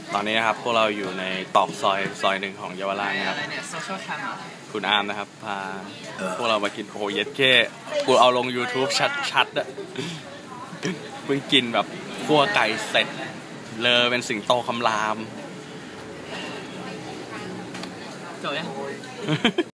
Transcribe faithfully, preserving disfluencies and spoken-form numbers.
ตอนนี้นะครับพวกเราอยู่ในตอกซอยซอยหนึ่งของเยาวราชนะครับคุณอาร์มนะครับพาพวกเรามากินโอ้เย็ดเก้กูเอาลง YouTube ชัดๆอะเพิ่งกินแบบคั่วไก่เสร็จเลอเป็นสิงโตคำรามจบยัง